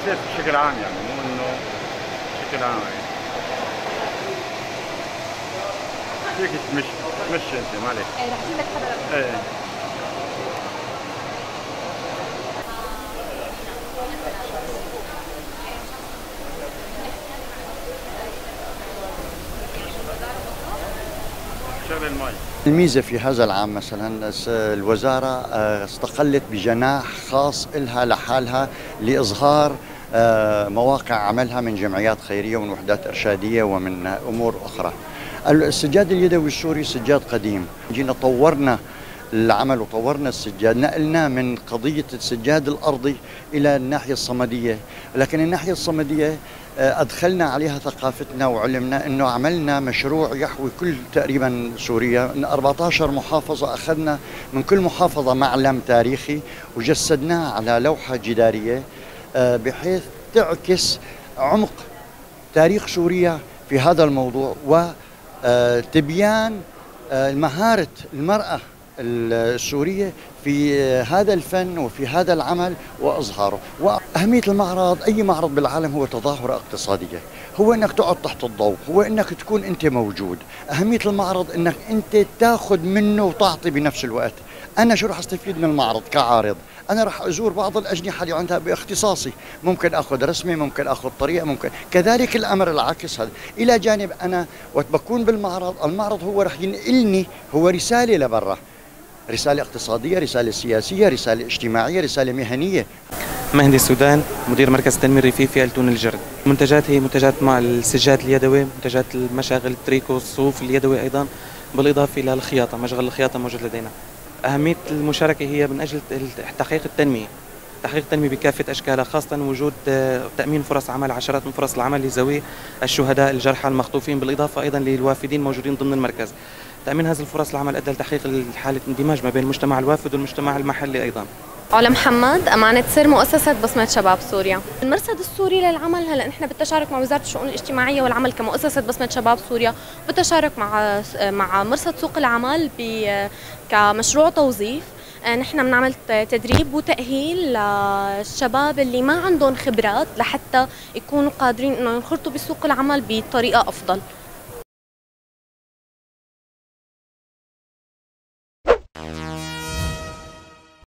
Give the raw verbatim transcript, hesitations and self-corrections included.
بصير بشكل عام يعني، مو انه بشكل عام يعني. فيك تمشي تمشي انت ما عليك. ايه رح اجيب لك حدا. ايه شغل المي. الميزة في هذا العام مثلا الوزارة استقلت بجناح خاص إلها لحالها لإظهار مواقع عملها من جمعيات خيرية ومن وحدات إرشادية ومن أمور أخرى. السجاد اليدوي السوري سجاد قديم، جينا طورنا العمل وطورنا السجاد، نقلنا من قضية السجاد الأرضي إلى الناحية الصمدية، لكن الناحية الصمدية أدخلنا عليها ثقافتنا وعلمنا أنه عملنا مشروع يحوي كل تقريبا سوريا من أربعة عشر محافظة، أخذنا من كل محافظة معلم تاريخي وجسدناه على لوحة جدارية بحيث تعكس عمق تاريخ سوريا في هذا الموضوع وتبيان مهارة المرأة السورية في هذا الفن وفي هذا العمل وإظهاره. وأهمية المعرض، أي معرض بالعالم هو تظاهرة اقتصادية، هو أنك تقعد تحت الضوء، هو أنك تكون أنت موجود. أهمية المعرض أنك أنت تاخذ منه وتعطي بنفس الوقت. أنا شو رح أستفيد من المعرض كعارض؟ أنا رح أزور بعض الأجنحة اللي عندها باختصاصي، ممكن أخذ رسمة، ممكن أخذ طريقة، ممكن كذلك الأمر العكس. هذا إلى جانب أنا وقت بكون بالمعرض، المعرض هو رح ينقلني، هو رسالة لبرا، رسالة اقتصادية، رسالة سياسية، رسالة اجتماعية، رسالة مهنية. مهندس السودان، مدير مركز التنمية الريفي في التون الجرد. المنتجات هي منتجات مع السجاد اليدوي، منتجات المشاغل التريكو، الصوف اليدوي أيضا، بالإضافة إلى الخياطة، مشغل الخياطة موجود لدينا. أهمية المشاركة هي من أجل تحقيق التنمية، تحقيق التنمية بكافة أشكالها، خاصة وجود تأمين فرص عمل، عشرات من فرص العمل لذوي الشهداء الجرحى المخطوفين، بالإضافة أيضا للوافدين موجودين ضمن المركز. تأمين هذه الفرص العمل أدى لتحقيق حالة اندماج ما بين المجتمع الوافد والمجتمع المحلي أيضا. علا محمد، أمانة سر مؤسسة بصمة شباب سوريا. المرصد السوري للعمل، هلا نحن بالتشارك مع وزارة الشؤون الاجتماعية والعمل كمؤسسة بصمة شباب سوريا، بالتشارك مع مع مرصد سوق العمل كمشروع توظيف. نحن بنعمل تدريب وتأهيل للشباب اللي ما عندهم خبرات لحتى يكونوا قادرين انه ينخرطوا بسوق العمل بطريقة أفضل.